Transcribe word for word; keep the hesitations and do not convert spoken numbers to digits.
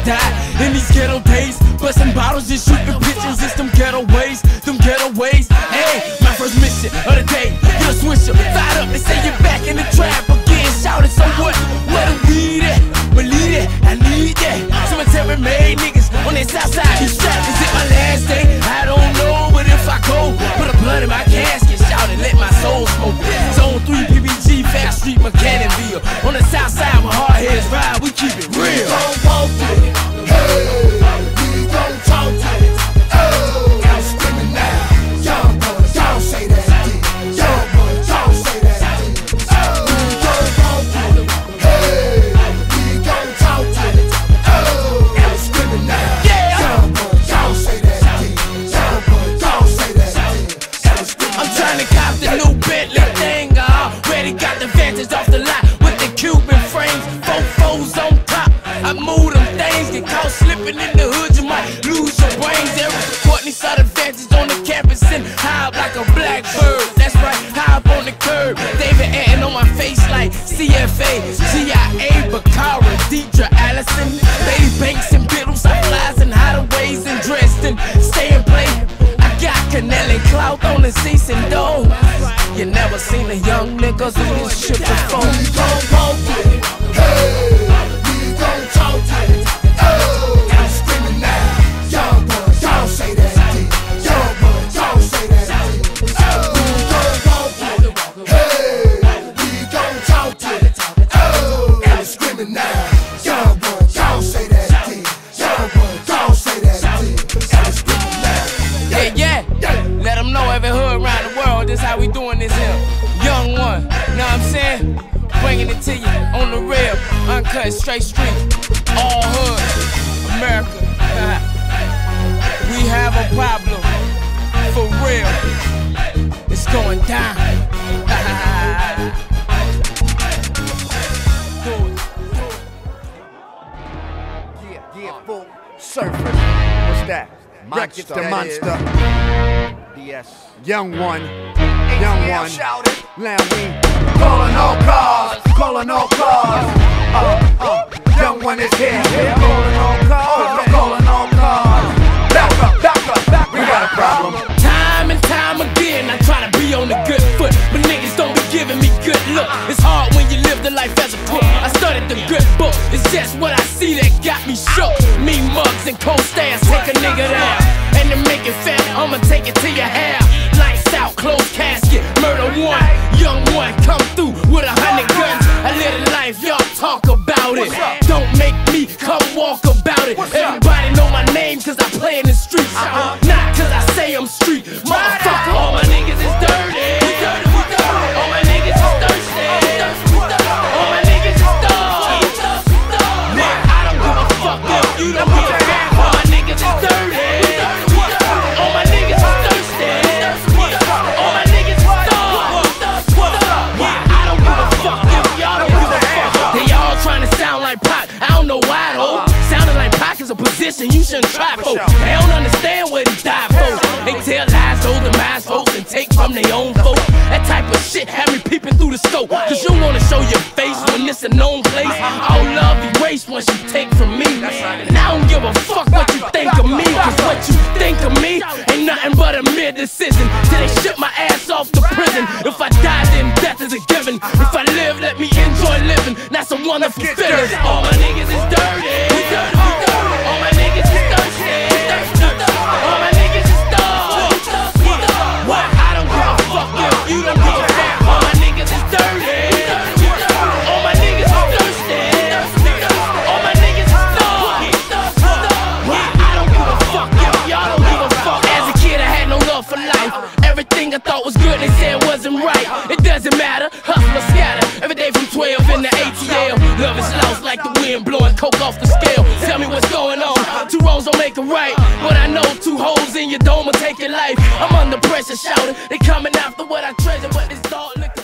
died in these ghetto days. Busting bottles, just shooting pictures. It's them ghetto ways, them ghetto ways. Hey, my first mission of the day. Get a swisher, fired up. They say you're back in the trap again. Shouting, so what? Where the weed at? Believe it, I need that. Cemetery made niggas on that south side. Keep strapped. Is it my last day? I don't know, but if I go, put a blood in my casket. Shout and let my soul smoke. Zone three P B G, Fast Street, Mechanicsville. On the south side where hard heads ride, we keep it real. We don't walk with it. Hey, we don't talk to it. Oh, I'm screaming now. Young boys, don't say that. Young boys, don't say that. Oh, we don't walk with it. Hey, we don't talk to it. Oh, I'm screaming now. Young boys, don't say that. Young boys, don't say that. I'm trying to cop the new Bentley thing. I already got the Vantage off the lot with the Cuban frames. Four fours on top. I move them things. Get caught slipping in the hood, you might lose your brains. Eric Courtney saw the Vantage on the campus and high up like a blackbird. That's right, high up on the curb. David Anton on my face like C F A, G I A, Bacara, Deidre Allison, Lady Banks and Biddles. I flies and hideaways and dressed and stay and play. I got Canel and Clout on the seats and doors. You never seen a young nigga do this shit before. We don't walk with it. Hey, we don't talk to it. Oh, I'm screaming now. Young boys, don't say that. Young boys, don't say that. Oh, we don't walk with it. Hey, we don't talk to it. Oh, I'm screaming now. Young boys, don't say that. Young boys, don't say that. I'm screaming now. Yeah, yeah. Let them know every hood around the world. This how we doing this here. Young one, know what I'm saying? Bringing it to you on the real, uncut, straight street, all hood, America. We have a problem, for real. It's going down. Do it, do it. Yeah, yeah, full surface. What's that? Monster. The monster. D S. Young one. Young one. Now we calling all cars. Calling all cars. Uh, uh. Young one is here. Calling all cars. Calling all cars. Back up, back up, back up. We got a problem. Time and time again, I try to be on the good foot, but niggas don't be giving me good look. It's hard when you live the life as a crook. I studied the good book. It's just what I see that got me shook. Me mugs and cold stairs take a nigga down. And to make it fat, I'ma take it to your hair. Lights out, closed casket, murder one. Young one, come through with a hundred guns. I live a life, y'all talk about it. Don't make me come walk about it. Everybody know my name cause I play in the streets. Not cause I say I'm street. Motherfucker, all my niggas is dirty. All my niggas is thirsty. All my niggas is thugs. I don't give a fuck if you don't give a fuck. All my niggas is dirty. All my niggas is thirsty. All my niggas is thugs. I don't give a fuck if y'all don't give a fuck. They all trying to sound like Pac. I don't know why though. Sounding like Pac is a position you shouldn't try for. They don't understand what he died for. They tell lies, those demise folks, and take from their own folks. That type of shit have me peeping through the scope. Cause you wanna show your face when it's a known place. All love you waste once you take from me. And I don't give a fuck what you think of me. Cause what you think of me ain't nothing but a mere decision. Till they ship my ass off to prison. If I die then death is a given. If I live let me enjoy living. That's a wonderful feeling. All my niggas is dirty. All my niggas is thirsty. All my niggas is thugs. I don't give a fuck if you don't give a fuck. All my niggas is dirty. All my niggas is thirsty. All my niggas is thugs. I don't give a fuck if y'all don't give a fuck. As a kid I had no love for life. Everything I thought was good they said wasn't right. It doesn't matter, hustle or scatter. Every day from twelve in the A T L. Love is lost like the wind blowing coke off the scale. Tell me what's going on. Two wrongs don't make a right. But I know two holes in your dome will take your life. I'm under pressure shouting. They coming after what I treasure, but this dog look